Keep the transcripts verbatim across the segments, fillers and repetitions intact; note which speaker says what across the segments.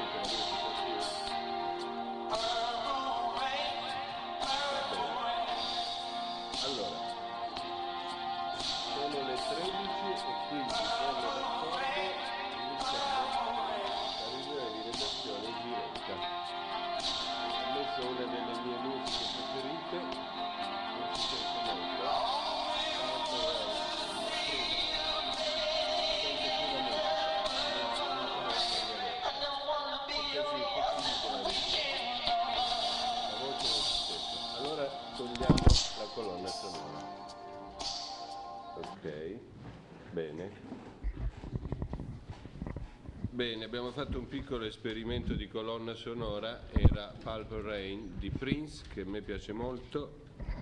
Speaker 1: Bene, abbiamo fatto un piccolo esperimento di colonna sonora, era Purple Rain di Prince, che a me piace molto,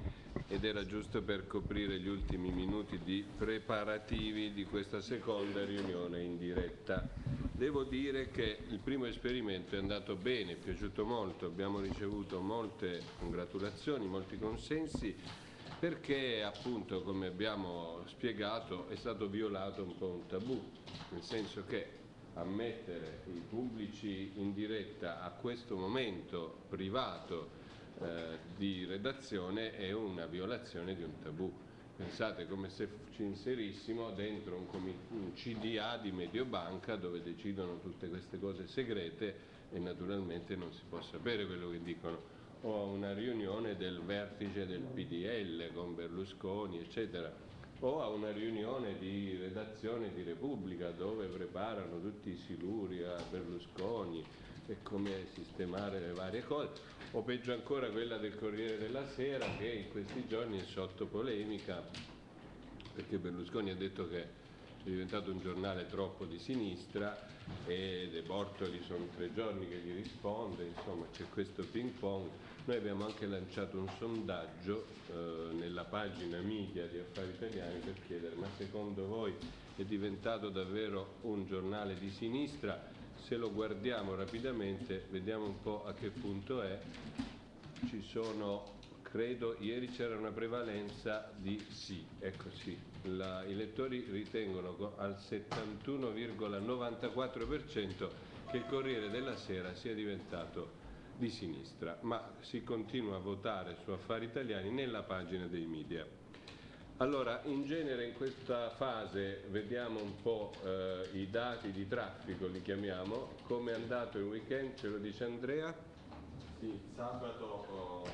Speaker 1: ed era giusto per coprire gli ultimi minuti di preparativi di questa seconda riunione in diretta. Devo dire che il primo esperimento è andato bene, è piaciuto molto, abbiamo ricevuto molte congratulazioni, molti consensi, perché appunto, come abbiamo spiegato, è stato violato un po' un tabù, nel senso che ammettere i pubblici in diretta a questo momento privato eh, di redazione è una violazione di un tabù. Pensate, come se ci inserissimo dentro un, un C D A di Mediobanca dove decidono tutte queste cose segrete e naturalmente non si può sapere quello che dicono, o a una riunione del vertice del P D L con Berlusconi eccetera, o a una riunione di redazione di Repubblica dove preparano tutti i siluri a Berlusconi e come sistemare le varie cose, o peggio ancora quella del Corriere della Sera, che in questi giorni è sotto polemica perché Berlusconi ha detto che è diventato un giornale troppo di sinistra e De Bortoli sono tre giorni che gli risponde, insomma c'è questo ping pong. Noi abbiamo anche lanciato un sondaggio eh, nella pagina media di Affari Italiani per chiedere: ma secondo voi è diventato davvero un giornale di sinistra? Se lo guardiamo rapidamente vediamo un po' a che punto è. Ci sono, credo, ieri c'era una prevalenza di sì, ecco sì, La, i lettori ritengono al settantuno virgola novantaquattro per cento che il Corriere della Sera sia diventato di sinistra, ma si continua a votare su Affari Italiani nella pagina dei media. Allora, in genere in questa fase vediamo un po' eh, i dati di traffico, li chiamiamo. Come è andato il weekend, ce lo dice Andrea?
Speaker 2: Sì, sabato oh,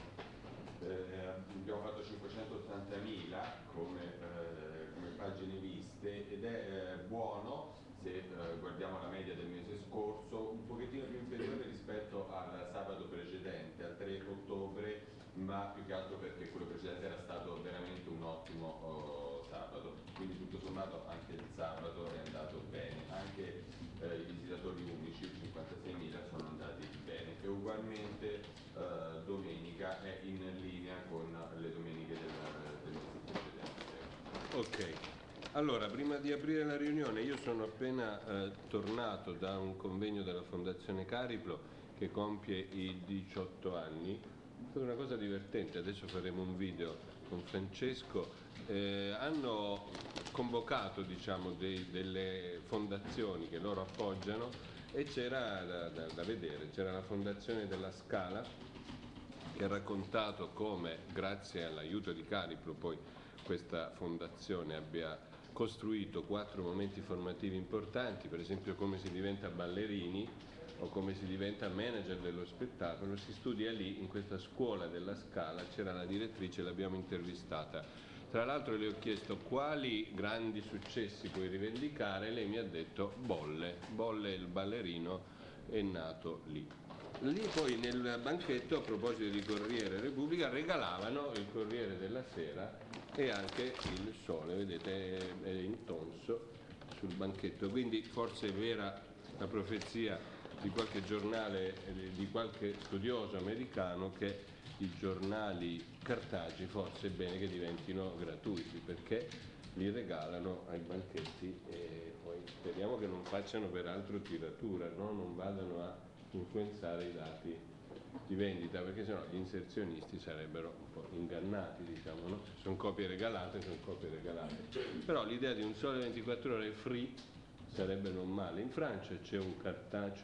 Speaker 2: eh, abbiamo fatto cinquecentottantamila come, eh, come pagine viste ed è eh, buono se eh, guardiamo la media del mese scorso, un pochettino più inferiore rispetto al sabato precedente, al tre ottobre, ma più che altro perché quello precedente era stato veramente un ottimo oh, sabato, quindi tutto sommato anche il sabato è andato bene, anche eh, i visitatori unici, cinquantaseimila, sono andati bene e ugualmente eh, domenica è in linea con le domeniche del, del mese precedente.
Speaker 1: Ok. Allora, prima di aprire la riunione, io sono appena eh, tornato da un convegno della Fondazione Cariplo che compie i diciotto anni. È stata una cosa divertente, adesso faremo un video con Francesco. Eh, hanno convocato, diciamo, dei, delle fondazioni che loro appoggiano e c'era da, da, da vedere, c'era la Fondazione della Scala che ha raccontato come, grazie all'aiuto di Cariplo, poi questa fondazione abbia costruito quattro momenti formativi importanti, per esempio come si diventa ballerini o come si diventa manager dello spettacolo. Si studia lì, in questa scuola della Scala, c'era la direttrice, l'abbiamo intervistata. Tra l'altro le ho chiesto quali grandi successi puoi rivendicare, lei mi ha detto Bolle, Bolle il ballerino è nato lì. Lì poi nel banchetto, a proposito di Corriere Repubblica, regalavano il Corriere della Sera e anche il Sole, vedete, è intonso sul banchetto, quindi forse è vera la profezia di qualche giornale, di qualche studioso americano, che i giornali cartacei forse è bene che diventino gratuiti perché li regalano ai banchetti e poi speriamo che non facciano peraltro tiratura, no? Non vadano a influenzare i dati di vendita, perché sennò gli inserzionisti sarebbero un po' ingannati, diciamo, no? Sono copie regalate, sono copie regalate. Però l'idea di un Sole ventiquattro ore free sarebbe non male. In Francia c'è un cartaceo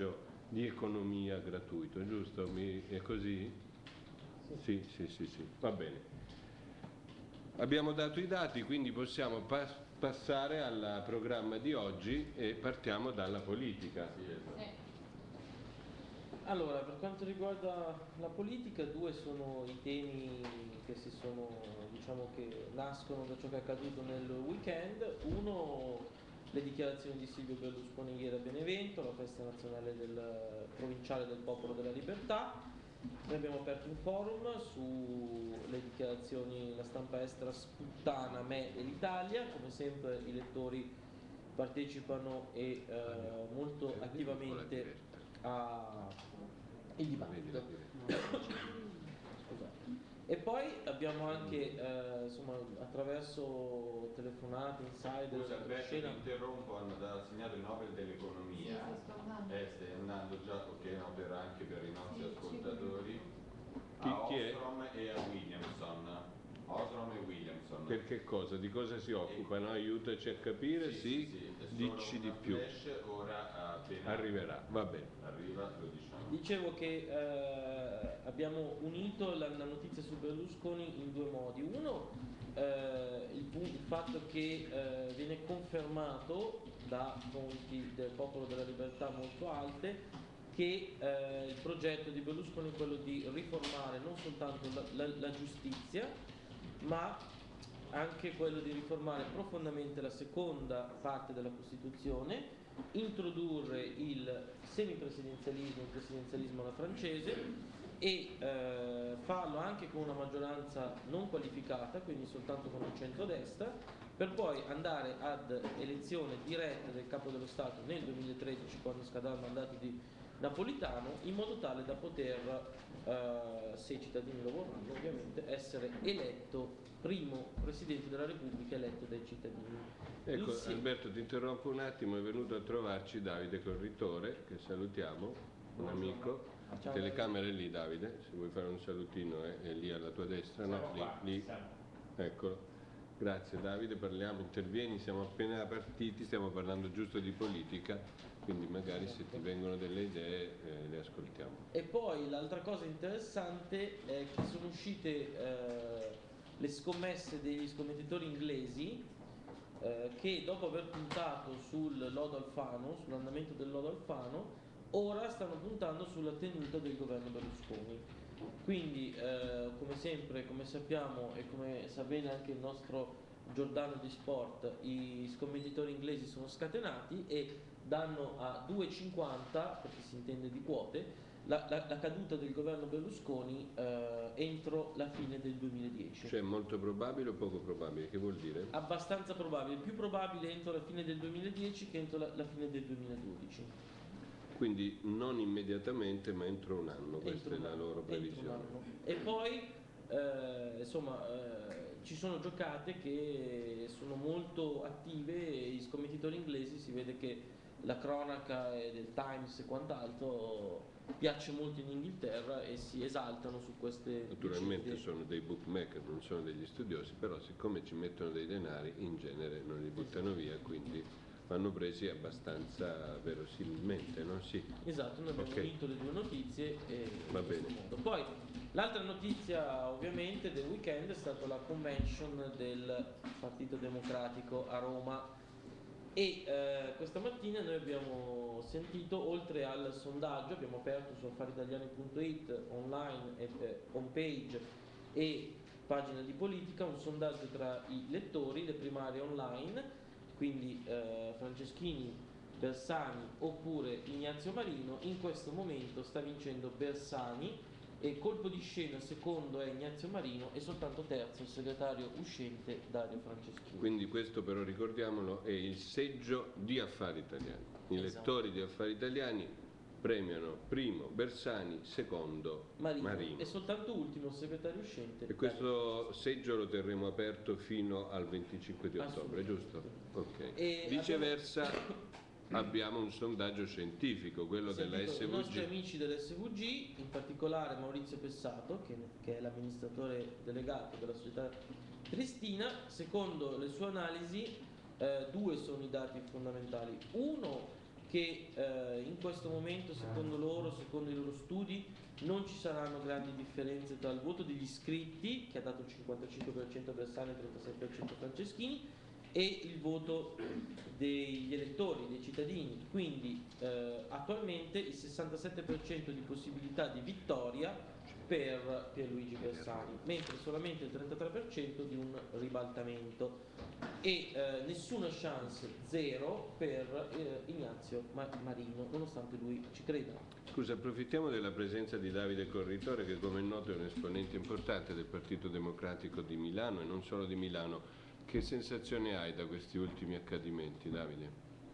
Speaker 1: di economia gratuito, giusto? Mi, è così? Sì, sì, sì, sì, va bene. Abbiamo dato i dati, quindi possiamo pas passare al programma di oggi e partiamo dalla politica.
Speaker 2: Sì, esatto.
Speaker 3: Eh.
Speaker 4: Allora, per quanto riguarda la politica, due sono i temi che si sono, diciamo che nascono da ciò che è accaduto nel weekend. Uno, le dichiarazioni di Silvio Berlusconi ieri a Benevento, la festa nazionale del provinciale del Popolo della Libertà. Noi abbiamo aperto un forum sulle dichiarazioni, la stampa estera sputtana me e l'Italia, come sempre i lettori partecipano e eh, molto attivamente al dibattito. Scusate. E poi abbiamo anche eh, insomma, attraverso telefonate, insider,
Speaker 2: Scusa Alberto,
Speaker 4: scena.
Speaker 2: ti interrompo, hanno assegnato il Nobel dell'economia.
Speaker 3: Sì, sì, sto andando.
Speaker 2: Eh, stai andando già, ok, no, per, anche per i nostri
Speaker 3: Sì,
Speaker 2: ascoltatori.
Speaker 1: Chi-
Speaker 2: A
Speaker 1: chi è?
Speaker 2: Ostrom e a Williamson. Ostrom e Williamson.
Speaker 1: Per che cosa? Di cosa si occupano? Aiutaci a capire, sì,
Speaker 2: sì, sì, è solo
Speaker 1: dici di
Speaker 2: una
Speaker 1: più.
Speaker 2: flash, ora appena
Speaker 1: Arriverà, va bene.
Speaker 2: arriva lo diciamo.
Speaker 4: Dicevo che eh, abbiamo unito la, la notizia su Berlusconi in due modi. Uno, eh, il, pu- il fatto che eh, viene confermato da fonti del Popolo della Libertà molto alte che eh, il progetto di Berlusconi è quello di riformare non soltanto la, la, la giustizia, ma anche quello di riformare profondamente la seconda parte della Costituzione, introdurre il semipresidenzialismo, il presidenzialismo alla francese e eh, farlo anche con una maggioranza non qualificata, quindi soltanto con un centrodestra, per poi andare ad elezione diretta del capo dello Stato nel duemilatredici, quando scadrà il mandato di Napolitano, in modo tale da poter, eh, se i cittadini lo vorranno ovviamente, essere eletto primo Presidente della Repubblica eletto dai cittadini.
Speaker 1: Ecco,
Speaker 4: Insie-
Speaker 1: Alberto, ti interrompo un attimo, è venuto a trovarci Davide Corritore, che salutiamo, un amico.
Speaker 4: Ciao,
Speaker 1: Telecamera è lì, Davide, se vuoi fare un salutino è, è lì alla tua destra, no? Lì, lì. Eccolo. Grazie Davide, parliamo, intervieni, siamo appena partiti, stiamo parlando giusto di politica, quindi magari se ti vengono delle idee eh, le ascoltiamo.
Speaker 4: E poi l'altra cosa interessante è che sono uscite eh, le scommesse degli scommettitori inglesi eh, che dopo aver puntato sul lodo Alfano, sull'andamento del lodo Alfano, ora stanno puntando sulla tenuta del governo Berlusconi. Quindi eh, come sempre, come sappiamo e come sa bene anche il nostro Giordano di Sport, i scommettitori inglesi sono scatenati e danno a due virgola cinquanta, perché si intende di quote, la, la, la caduta del governo Berlusconi eh, entro la fine del duemiladieci.
Speaker 1: Cioè molto probabile o poco probabile? Che vuol dire?
Speaker 4: Abbastanza probabile, più probabile entro la fine del duemiladieci che entro la, la fine del duemiladodici.
Speaker 1: Quindi non immediatamente ma entro un anno, questa
Speaker 4: Entro
Speaker 1: è
Speaker 4: un
Speaker 1: la
Speaker 4: anno,
Speaker 1: loro
Speaker 4: entro un
Speaker 1: previsione.
Speaker 4: anno. E poi eh, insomma eh, ci sono giocate che sono molto attive e gli scommettitori inglesi, si vede che la cronaca del Times e quant'altro piace molto in Inghilterra e si esaltano su queste
Speaker 1: Naturalmente
Speaker 4: vicende.
Speaker 1: sono dei bookmaker, non sono degli studiosi, però siccome ci mettono dei denari in genere non li buttano via, quindi vanno presi abbastanza verosimilmente, no? Sì.
Speaker 4: Esatto, noi abbiamo
Speaker 1: Ok.
Speaker 4: unito le due notizie e
Speaker 1: Va
Speaker 4: in questo
Speaker 1: bene.
Speaker 4: modo. Poi l'altra notizia ovviamente del weekend è stata la convention del Partito Democratico a Roma e eh, questa mattina noi abbiamo sentito, oltre al sondaggio, abbiamo aperto su affaritaliani punto it online, e, eh, homepage e pagina di politica, un sondaggio tra i lettori, le primarie online, quindi eh, Franceschini, Bersani oppure Ignazio Marino. In questo momento sta vincendo Bersani e colpo di scena secondo è Ignazio Marino e soltanto terzo il segretario uscente Dario Franceschini.
Speaker 1: Quindi questo però ricordiamolo è il seggio di Affari Italiani. I
Speaker 4: Esatto.
Speaker 1: lettori di Affari Italiani premiano primo Bersani, secondo
Speaker 4: Marino.
Speaker 1: Marino.
Speaker 4: E soltanto ultimo il segretario uscente
Speaker 1: E questo seggio lo terremo aperto fino al venticinque di ottobre, giusto? Ok.
Speaker 4: E
Speaker 1: Viceversa abbiamo un sondaggio scientifico, quello della
Speaker 4: Sentito i nostri
Speaker 1: S V G.
Speaker 4: amici dell'S V G, in particolare Maurizio Pessato, che, che è l'amministratore delegato della società Tristina. Secondo le sue analisi, eh, due sono i dati fondamentali. Uno, che eh, in questo momento, secondo loro, secondo i loro studi, non ci saranno grandi differenze tra il voto degli iscritti, che ha dato il cinquantacinque per cento Bersani e il trentasei per cento Franceschini, e il voto degli elettori, dei cittadini. Quindi eh, attualmente il sessantasette per cento di possibilità di vittoria per Pierluigi Bersani, mentre solamente il trentatré per cento di un ribaltamento, e eh, nessuna chance, zero, per eh, Ignazio Marino, nonostante lui ci creda.
Speaker 1: Scusa, approfittiamo della presenza di Davide Corritore, che come è noto è un esponente importante del Partito Democratico di Milano e non solo di Milano. Che sensazione hai da questi ultimi accadimenti, Davide?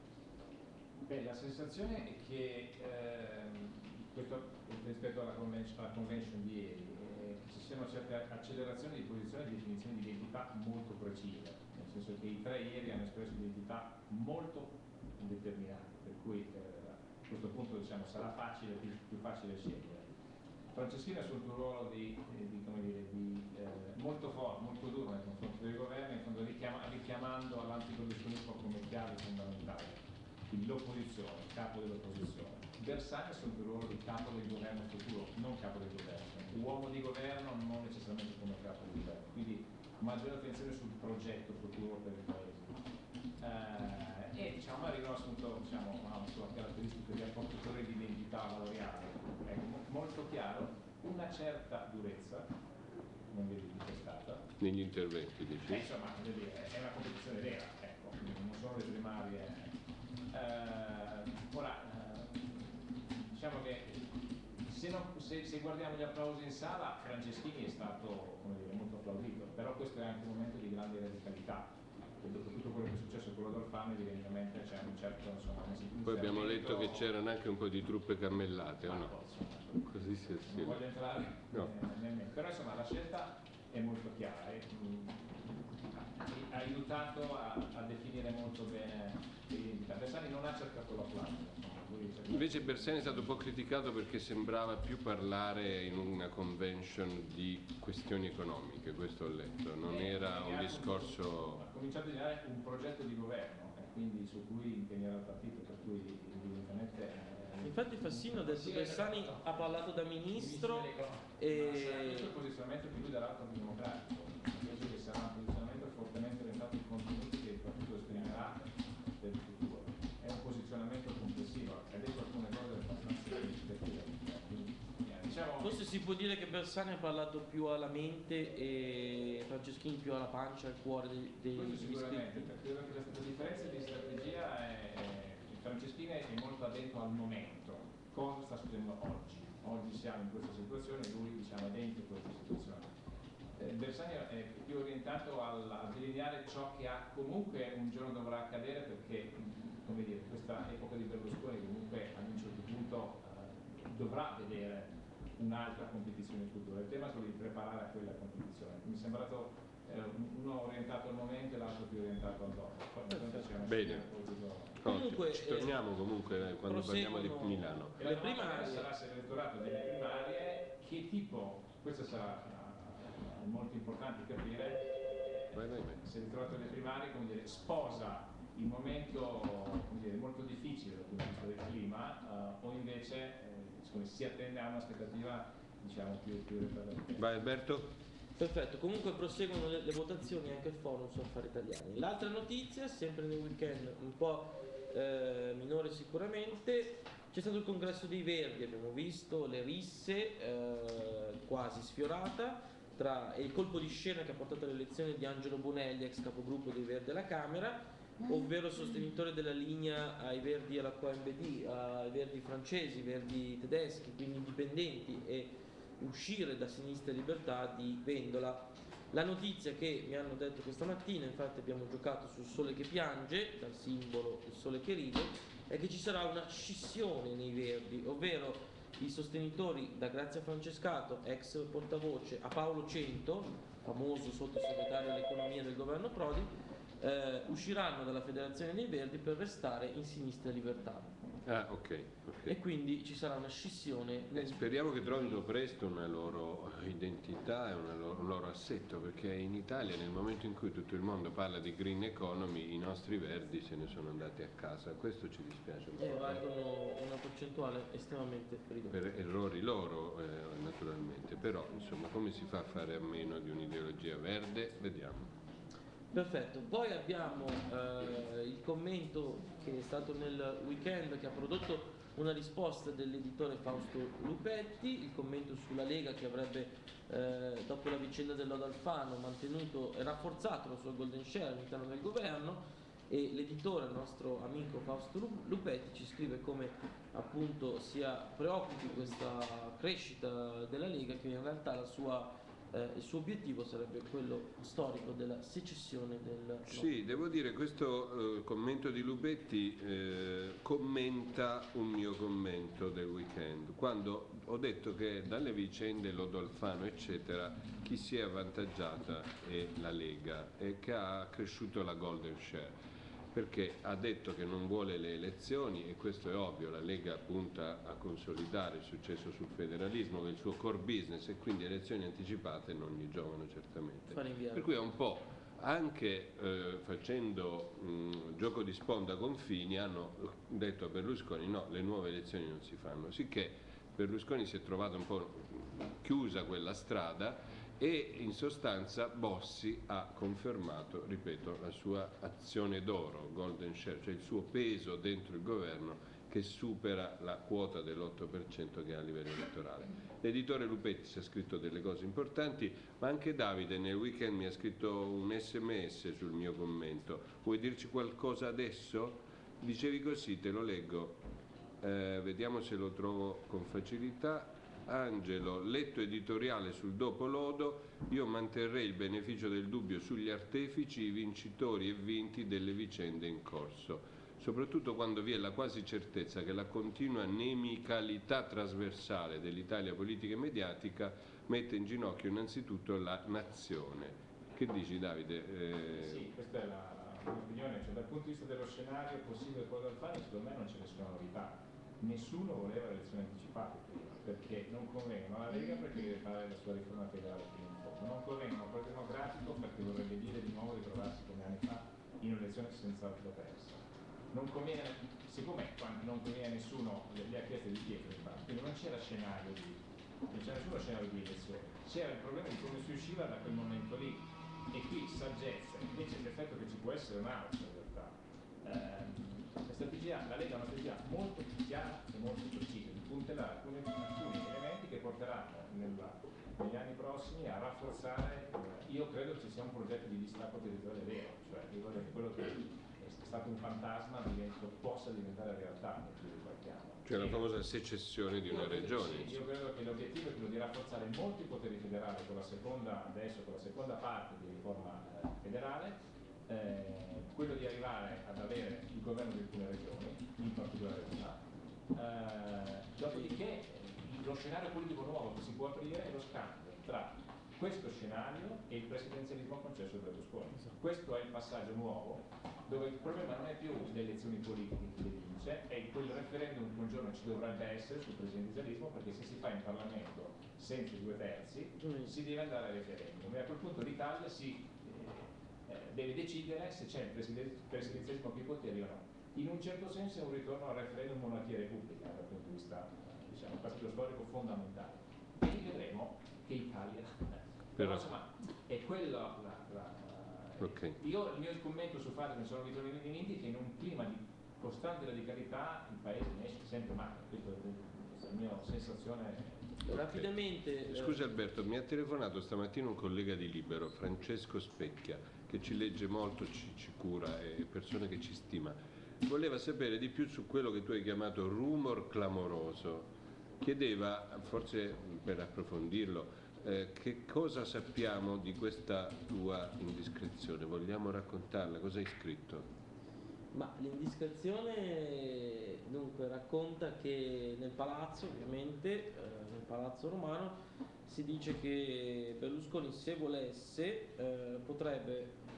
Speaker 3: Beh, la sensazione è che ehm, questo, rispetto alla convention, alla convention di ieri, eh, ci siano certe accelerazioni di posizione e di definizione di identità molto precise, nel senso che i tre ieri hanno espresso identità molto determinate, per cui eh, a questo punto diciamo, sarà facile, più, più facile scegliere. Franceschini ha assunto un ruolo di, di, come dire, di eh, molto forte, molto duro nei confronti del governo, in fondo richiama, richiamando all'anticollezionismo come chiave fondamentale, quindi l'opposizione, il capo dell'opposizione. Bersani ha assunto il ruolo di capo del governo futuro, non capo del governo, uomo di governo non necessariamente come capo del governo, quindi maggiore attenzione sul progetto futuro per il paese. Eh, e diciamo Marino ha assunto diciamo, una sua caratteristica di apportatore di identità valoriale, ecco, molto chiaro, una certa durezza, non vedi di c'è stata.
Speaker 1: Negli interventi, dici?
Speaker 3: Eh, insomma, è una competizione vera, ecco, non sono le primarie. Eh, ora, eh, diciamo che se, non, se, se guardiamo gli applausi in sala, Franceschini è stato come dire, molto applaudito, però questo è anche un momento di grande radicalità. E dopo tutto quello che è successo con l'Adolfo mi viene in mente c'è un certo insomma, un
Speaker 1: poi abbiamo letto che c'erano anche un po' di truppe cammellate, o no?
Speaker 3: Insomma,
Speaker 1: Così si
Speaker 3: non
Speaker 1: stile.
Speaker 3: voglio entrare
Speaker 1: No.
Speaker 3: nel però insomma la scelta è molto chiara e, mh, ha aiutato a, a definire molto bene l'identità. Bersani non ha cercato la plastica.
Speaker 1: Invece Bersani è stato un po' criticato perché sembrava più parlare in una convention di questioni economiche, questo ho letto, non era un discorso...
Speaker 3: Ha cominciato a disegnare un progetto di governo e quindi su cui impegnare il partito, per cui evidentemente... Eh,
Speaker 4: Infatti Fassino ha detto che Bersani ha parlato da ministro e...
Speaker 3: Ma sarà questo il posizionamento che lui darà al Partito Democratico, penso che sarà un posizionamento fortemente orientato ai contenuti che il partito esprimerà per il futuro. È un posizionamento complessivo, ha detto alcune cose abbastanza quindi, diciamo...
Speaker 4: Forse si può dire che Bersani ha parlato più alla mente e Franceschini più alla pancia, al cuore dei, dei
Speaker 3: questo sicuramente,
Speaker 4: iscritti.
Speaker 3: perché credo che la, la differenza di strategia è, è Franceschini è molto attento al momento, cosa sta succedendo oggi. Oggi siamo in questa situazione e lui diciamo, è dentro questa situazione. Eh, Bersani è più orientato al, a delineare ciò che ha, comunque un giorno dovrà accadere perché come dire, questa epoca di Berlusconi comunque ad un certo punto eh, dovrà vedere un'altra competizione futura. Il tema è quello di preparare a quella competizione. Mi è sembrato eh, uno orientato al momento e l'altro più orientato al dopo.
Speaker 1: Bene. Comunque, ci torniamo comunque eh, quando parliamo di Milano.
Speaker 3: E la primaria sarà se l'elettorato delle primarie, che tipo, questo sarà uh, molto importante capire,
Speaker 1: vai, vai, vai.
Speaker 3: se l'elettorato delle primarie come dire, sposa il momento come dire, molto difficile dal punto di vista del clima uh, o invece eh, si attende a un'aspettativa diciamo più, più
Speaker 1: vai Alberto.
Speaker 4: Perfetto, comunque proseguono le, le votazioni anche al Forum su Affari Italiani. L'altra notizia, sempre nel weekend un po' eh, minore sicuramente, c'è stato il congresso dei Verdi, abbiamo visto le risse eh, quasi sfiorata tra e il colpo di scena che ha portato all'elezione di Angelo Bonelli, ex capogruppo dei Verdi alla Camera, ovvero sostenitore della linea ai Verdi alla Q M B D, ai Verdi francesi, Verdi tedeschi, quindi indipendenti, e uscire da Sinistra e Libertà di Vendola. La notizia che mi hanno detto questa mattina, infatti abbiamo giocato sul sole che piange, dal simbolo il sole che ride, è che ci sarà una scissione nei Verdi, ovvero i sostenitori da Grazia Francescato, ex portavoce, a Paolo Cento, famoso sottosegretario all'economia del governo Prodi, eh, usciranno dalla Federazione dei Verdi per restare in Sinistra e Libertà.
Speaker 1: Ah, ok, ok.
Speaker 4: E quindi ci sarà una scissione.
Speaker 1: Eh, speriamo che trovino presto una loro identità e una loro, un loro assetto, perché in Italia, nel momento in cui tutto il mondo parla di green economy, i nostri verdi se ne sono andati a casa. Questo ci dispiace un po'.
Speaker 4: E valgono una percentuale estremamente ridotta.
Speaker 1: Per errori loro, eh, naturalmente, però insomma come si fa a fare a meno di un'ideologia verde? Vediamo.
Speaker 4: Perfetto, poi abbiamo eh, il commento che è stato nel weekend, che ha prodotto una risposta dell'editore Fausto Lupetti, il commento sulla Lega che avrebbe, eh, dopo la vicenda del lodo Alfano, mantenuto e rafforzato la sua golden share all'interno del governo, e l'editore, il nostro amico Fausto Lupetti, ci scrive come appunto sia preoccupi questa crescita della Lega, che in realtà la sua Eh, il suo obiettivo sarebbe quello storico della secessione del...
Speaker 1: Sì, devo dire, questo eh, commento di Lupetti eh, commenta un mio commento del weekend, quando ho detto che dalle vicende Lodo Alfano eccetera chi si è avvantaggiata è la Lega e che ha cresciuto la golden share, perché ha detto che non vuole le elezioni, e questo è ovvio, la Lega punta a consolidare il successo sul federalismo, che è il suo core business, e quindi elezioni anticipate non gli giovano certamente. Per cui è un po', anche eh, facendo mh, gioco di sponda con Fini, hanno detto a Berlusconi no, le nuove elezioni non si fanno, sicché Berlusconi si è trovato un po' chiusa quella strada. E in sostanza Bossi ha confermato, ripeto, la sua azione d'oro, golden share, cioè il suo peso dentro il governo che supera la quota dell'otto per cento che ha a livello elettorale. L'editore Lupetti ci ha scritto delle cose importanti, ma anche Davide nel weekend mi ha scritto un sms sul mio commento. Vuoi dirci qualcosa adesso? Dicevi così, te lo leggo, eh, vediamo se lo trovo con facilità. Angelo, letto editoriale sul dopo lodo, io manterrei il beneficio del dubbio sugli artefici, i vincitori e vinti delle vicende in corso, soprattutto quando vi è la quasi certezza che la continua nemicalità trasversale dell'Italia politica e mediatica mette in ginocchio innanzitutto la nazione. Che dici, Davide?
Speaker 3: Eh... Sì, questa è la mia opinione, cioè, dal punto di vista dello scenario possibile quello da fare, secondo me non c'è nessuna novità. Nessuno voleva le elezioni anticipate prima, perché non convengono alla Lega perché deve fare la sua riforma federale prima in fondo, non convengono al Partito Democratico perché vorrebbe dire di nuovo di trovarsi come anni fa in un'elezione senz'altro persa. Non conviene, siccome non conviene a nessuno, le ha chiesto di Pietro, quindi non c'era scenario di, non c'era nessuno scenario di elezione, c'era il problema di come si usciva da quel momento lì, e qui saggezza, invece l'effetto che ci può essere un altro in realtà. Eh, La, strategia, la Lega ha una strategia molto più chiara e molto precisa, di puntellare alcuni, alcuni elementi che porteranno nella, negli anni prossimi a rafforzare, eh, io credo ci sia un progetto di distacco territoriale vero, cioè io voglio che quello che è stato un fantasma divento, possa diventare realtà nel giro di qualche anno.
Speaker 1: Cioè la famosa secessione di una regione.
Speaker 3: Sì, io credo che l'obiettivo è quello di rafforzare molti poteri federali con la seconda, adesso con la seconda parte di riforma eh, federale, eh, quello di arrivare ad avere il governo di alcune regioni, in particolare una, eh, dopodiché lo scenario politico nuovo che si può aprire è lo scambio tra questo scenario e il presidenzialismo concesso da Berlusconi. Questo è il passaggio nuovo, dove il problema non è più le elezioni politiche che le vince, è quel referendum che un giorno ci dovrebbe essere sul presidenzialismo, perché se si fa in Parlamento senza i due terzi si deve andare al referendum, e a quel punto l'Italia si eh, deve decidere se c'è il presidenzialismo più poteri o no. In un certo senso è un ritorno al referendum monarchia repubblica dal punto di vista, diciamo, passaggio storico fondamentale. E vedremo che Italia... Però insomma è quello la, la, la okay. Io il mio commento sul fatto che ne sono ritorni vinti è che in un clima di costante radicalità il paese ne esce sempre male, questa è la mia sensazione.
Speaker 4: Okay. Rapidamente.
Speaker 1: Scusa Alberto, mi ha telefonato stamattina un collega di Libero, Francesco Specchia, che ci legge molto, ci, ci cura, è persona che ci stima. Voleva sapere di più su quello che tu hai chiamato rumor clamoroso. Chiedeva, forse per approfondirlo, Eh, che cosa sappiamo di questa tua indiscrezione? Vogliamo raccontarla? Cosa hai scritto?
Speaker 4: Ma l'indiscrezione dunque racconta che nel palazzo, ovviamente, eh, nel palazzo romano, si dice che Berlusconi, se volesse, eh, potrebbe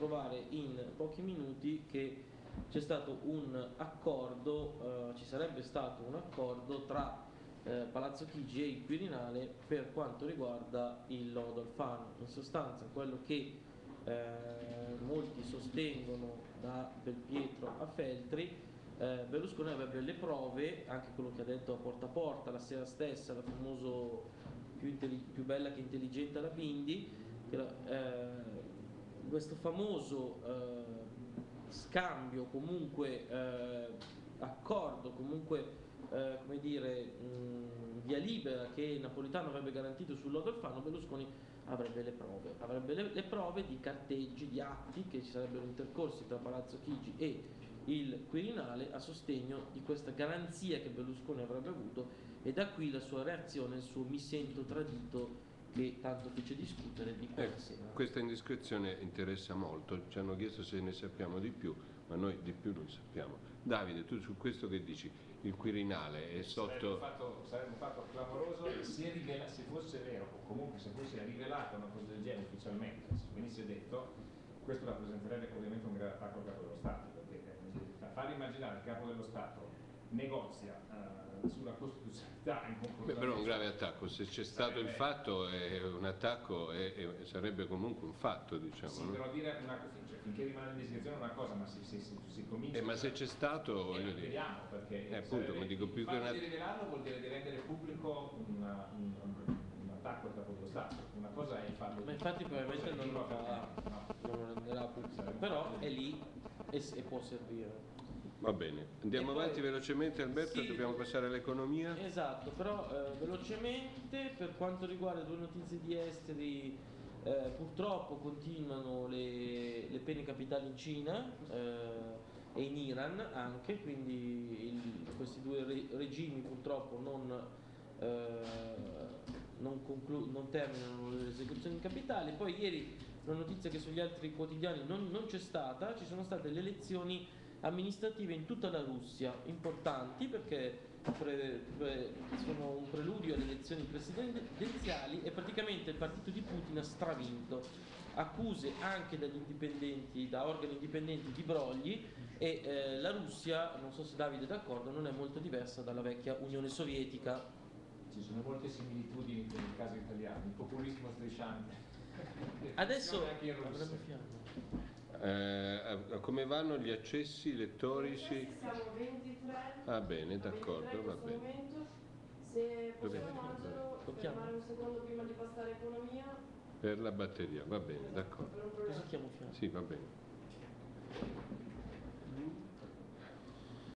Speaker 4: trovare in pochi minuti che c'è stato un accordo, eh, ci sarebbe stato un accordo tra eh, Palazzo Chigi e il Quirinale per quanto riguarda il lodo Alfano. In sostanza quello che eh, molti sostengono da Belpietro a Feltri, eh, Berlusconi avrebbe le prove, anche quello che ha detto a Porta a Porta la sera stessa, la famoso più, più bella che intelligente alla Bindi, che la, eh, questo famoso eh, scambio, comunque eh, accordo, comunque eh, come dire, mh, via libera che Napolitano avrebbe garantito sul lodo Alfano, Berlusconi avrebbe le prove, avrebbe le, le prove di carteggi, di atti che ci sarebbero intercorsi tra Palazzo Chigi e il Quirinale a sostegno di questa garanzia che Berlusconi avrebbe avuto, e da qui la sua reazione, il suo mi sento tradito, che tanto fece discutere di quella
Speaker 1: ecco,
Speaker 4: sera.
Speaker 1: Questa indiscrezione interessa molto, ci hanno chiesto se ne sappiamo di più, ma noi di più non sappiamo. Davide, tu su questo che dici? Il Quirinale è sotto...
Speaker 3: Sarebbe un fatto, sarebbe un fatto clamoroso se, rivela, se fosse vero, o comunque se fosse rivelata una cosa del genere ufficialmente, se venisse detto, questo rappresenterebbe ovviamente un grave attacco al Capo dello Stato, perché eh, far immaginare il Capo dello Stato negozia uh, sulla costituzionalità in confronto.
Speaker 1: Beh, però un grave attacco, se c'è stato il fatto è un attacco è, è, sarebbe comunque un fatto, diciamo.
Speaker 3: Sì,
Speaker 1: no?
Speaker 3: però dire una cosa, cioè, finché rimane in discrezione è una cosa, ma se si, si, si comincia...
Speaker 1: Eh, ma se c'è stato, voglio dire...
Speaker 3: Vediamo, perché
Speaker 1: eh, appunto,
Speaker 3: sarebbe,
Speaker 1: ma dico più
Speaker 3: il
Speaker 1: che
Speaker 3: fatto
Speaker 1: una...
Speaker 3: di rivelarlo vuol dire di rendere pubblico una, un, un, un attacco al Capo dello Stato. Una cosa è farlo...
Speaker 4: Ma infatti probabilmente non lo farà,
Speaker 3: no.
Speaker 4: non lo renderà pubblico, però è lì e, e può servire.
Speaker 1: Va bene, andiamo
Speaker 4: E poi-
Speaker 1: avanti velocemente Alberto,
Speaker 4: sì.
Speaker 1: dobbiamo passare all'economia.
Speaker 4: Esatto, però eh, velocemente per quanto riguarda due notizie di esteri, eh, purtroppo continuano le, le pene capitali in Cina eh, e in Iran anche, quindi il- questi due re- regimi purtroppo non, eh, non, conclu- non terminano le esecuzioni capitali. Poi ieri una notizia che sugli altri quotidiani non, non c'è stata, ci sono state le elezioni amministrative in tutta la Russia, importanti perché pre- pre- sono un preludio alle elezioni presidenziali e praticamente il partito di Putin ha stravinto, accuse anche dagli indipendenti, da organi indipendenti di brogli, e eh, la Russia, non so se Davide è d'accordo, non è molto diversa dalla vecchia Unione Sovietica.
Speaker 3: Ci sono molte similitudini nel caso italiano, il populismo strisciante.
Speaker 4: Adesso
Speaker 3: anche in Russia.
Speaker 4: avremo fiamme.
Speaker 1: Eh, come vanno gli accessi lettori?
Speaker 5: Siamo ventitré.
Speaker 1: Ah bene, d'accordo, va bene.
Speaker 5: Momento. Se
Speaker 1: Dove-
Speaker 5: possiamo Angelo,
Speaker 4: Lo chiamo?
Speaker 5: fermare un secondo prima di passare a economia.
Speaker 1: Per la batteria, va bene, d'accordo.
Speaker 5: Per un problema.
Speaker 4: Cosa chiamo fiamme?
Speaker 1: Sì, va bene.